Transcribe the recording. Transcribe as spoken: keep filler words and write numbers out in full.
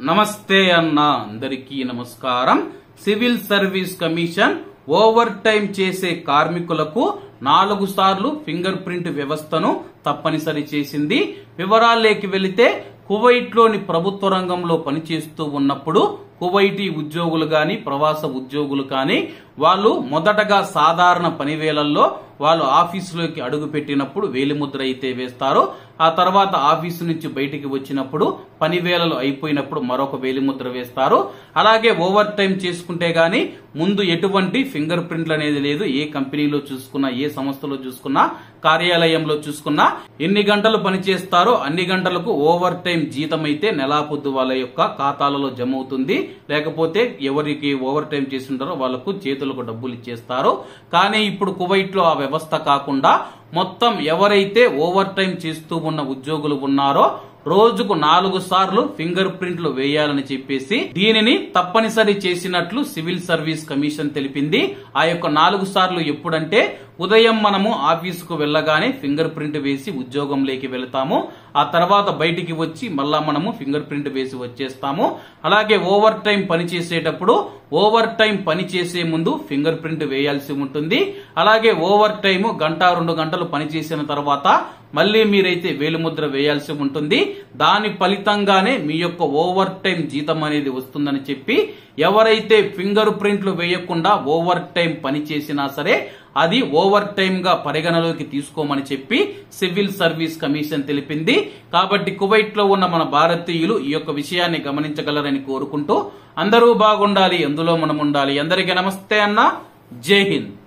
నమస్తే అన్న అందరికీ నమస్కారం. Civil service commission overtime చేసే కార్మికులకు నాలుగు సార్లు ఫింగర్ ప్రింట్ వ్యవస్థను తప్పనిసరి చేసింది. వివరాల్లోకి వెళితే కువైట్ లోని ప్రభుత్వ రంగంలో పనిచేస్తూ ఉన్నప్పుడు కువైటీ ఉద్యోగులు గాని ప్రవాస ఉద్యోగులు కానీ వాళ్ళు మొదటగా సాధారణ పని వేళల్లో వాళ్ళు ఆఫీసులోకి అడుగు పెట్టినప్పుడు వేలిముద్ర అయితే వేస్తారు. ఆ తర్వాత ఆఫీసు నుంచి బయటికి వచ్చినప్పుడు పని వేళలు అయిపోయినప్పుడు మరొక వేలిముద్ర వేస్తారు. అలాగే ఓవర్ టైం చేసుకుంటే గాని ముందు ఎటువంటి ఫింగర్ ప్రింట్లు అనేది లేదు. ఏ కంపెనీలో చూసుకున్నా, ఏ సంస్థలో చూసుకున్నా, కార్యాలయంలో చూసుకున్నా ఎన్ని గంటలు పని చేస్తారో అన్ని గంటలకు ఓవర్ టైం జీతం అయితే నెలా పొద్దు వాళ్ళ యొక్క ఖాతాలలో జమ అవుతుంది. లేకపోతే ఎవరికి ఓవర్ టైం చేస్తుంటారో వాళ్లకు చేతులకు డబ్బులు ఇచ్చేస్తారు. కానీ ఇప్పుడు కువైట్ లో ఆ వ్యవస్థ కాకుండా మొత్తం ఎవరైతే ఓవర్ టైం చేస్తూ ఉన్న ఉద్యోగులు ఉన్నారో రోజుకు నాలుగు సార్లు ఫింగర్ ప్రింట్లు వేయాలని చెప్పేసి దీనిని తప్పనిసరి చేసినట్లు సివిల్ సర్వీస్ కమిషన్ తెలిపింది. ఆ యొక్క నాలుగు సార్లు ఎప్పుడంటే ఉదయం మనము ఆఫీసుకు వెళ్లగానే ఫింగర్ ప్రింట్ వేసి ఉద్యోగంలోకి వెళతాము. ఆ తర్వాత బయటికి వచ్చి మళ్ళా మనము ఫింగర్ ప్రింట్ వేసి వచ్చేస్తాము. అలాగే ఓవర్ టైం పని చేసేటప్పుడు ఓవర్ టైం పని చేసే ముందు ఫింగర్ ప్రింట్ వేయాల్సి ఉంటుంది. అలాగే ఓవర్ టైం గంట రెండు గంటలు పని చేసిన తర్వాత మళ్లీ మీరైతే వేలిముద్ర వేయాల్సి ఉంటుంది. దాని ఫలితంగానే మీ యొక్క ఓవర్ టైం జీతం అనేది వస్తుందని చెప్పి ఎవరైతే ఫింగర్ ప్రింట్లు వేయకుండా ఓవర్ టైం పని చేసినా సరే అది ఓవర్ టైం గా పరిగణలోకి తీసుకోమని చెప్పి సివిల్ సర్వీస్ కమిషన్ తెలిపింది. కాబట్టి కువైట్ లో ఉన్న మన భారతీయులు ఈ యొక్క విషయాన్ని గమనించగలరని కోరుకుంటూ అందరూ బాగుండాలి, అందులో మనం ఉండాలి. అందరికీ నమస్తే అన్న, జై హింద్.